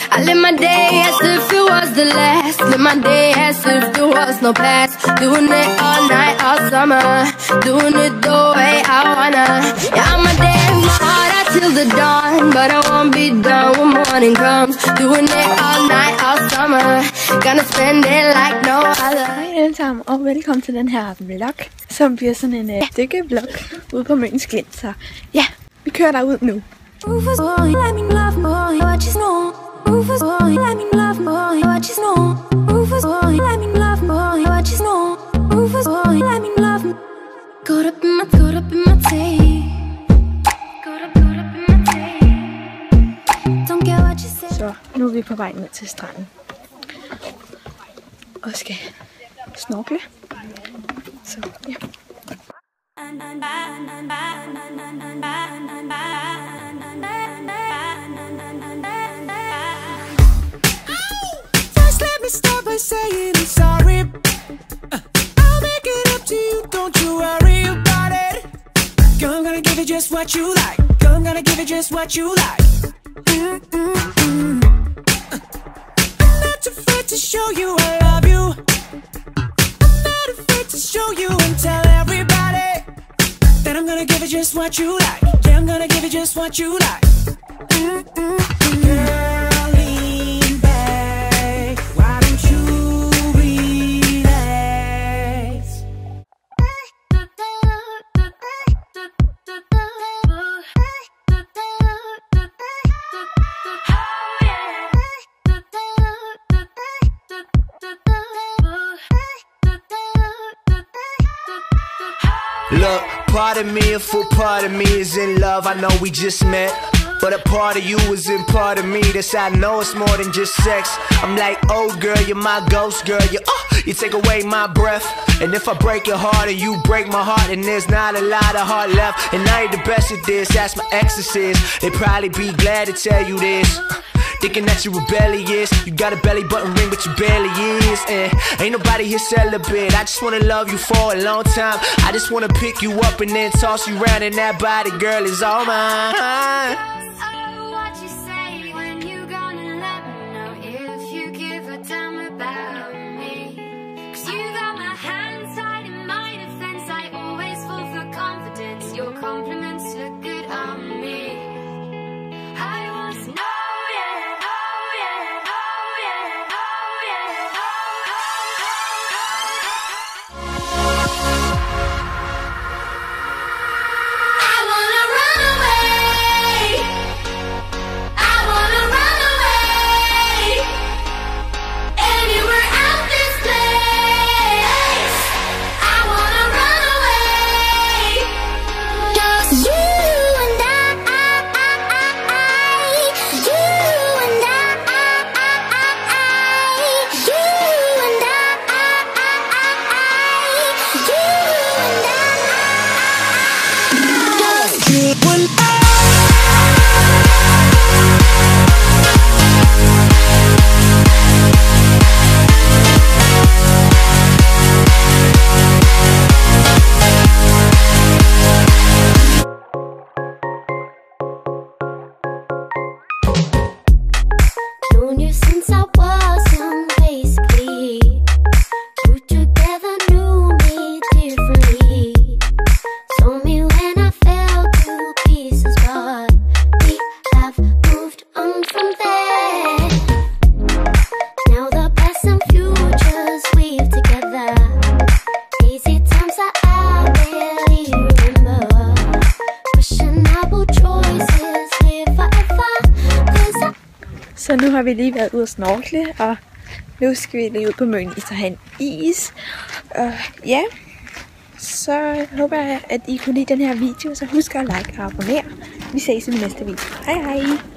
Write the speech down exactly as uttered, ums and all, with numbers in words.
I live my day as if it was the last. Live my day as if there was no past. Doing it all night, all summer. Doing it the way I wanna. Yeah, I'ma dance my heart out till the dawn, but I won't be done when morning comes. Doing it all night, all summer. Gonna spend it like no other. Hej alle sammen, og velkommen til den her vlog, som bliver sådan en uh, dykkevlog ude på Møns Klint. Så ja, vi kører derud nu. Rufus, boy, let me love, boy, what you know. Rufus, boy, let me love, boy, what you know. Rufus, boy, let me love, boy, what you know. Rufus, boy, let me love. Caught up in my, caught up in my tape. Caught up, caught up in my tape. Don't care what you say. Så nu er vi på vej ned til stranden og skal snorkle. Så ja. Just let me start by saying I'm sorry. uh, I'll make it up to you, don't you worry about it. I'm gonna give it just what you like. I'm gonna give it just what you like. mm -mm -mm. uh, I'm not afraid to show you I love you. I'm not afraid to show you and tell everybody that I'm gonna give it just what you like. Yeah, I'm gonna give it just what you like. mm -mm -mm. Girl, lean back. Why don't you relax? Look, part of me, a full part of me is in love. I know we just met, but a part of you is in part of me. That's how I know it's more than just sex. I'm like, oh girl, you're my ghost girl. You, oh, you take away my breath. And if I break your heart and you break my heart, and there's not a lot of heart left. And I ain't the best at this, that's my exorcist. They'd probably be glad to tell you this. Thinking that you rebellious. You got a belly button ring, but you barely is. And ain't nobody here celibate. I just wanna love you for a long time. I just wanna pick you up and then toss you around, and that body, girl, is all mine. Your compliments look good on me. I want to know. Så nu har vi lige været ude at snorkle, og nu skal vi lige ud på Møns og have en is. Og ja, så håber jeg, at I kunne lide den her video, så husk at like og abonnere. Vi ses i den næste video. Hej hej!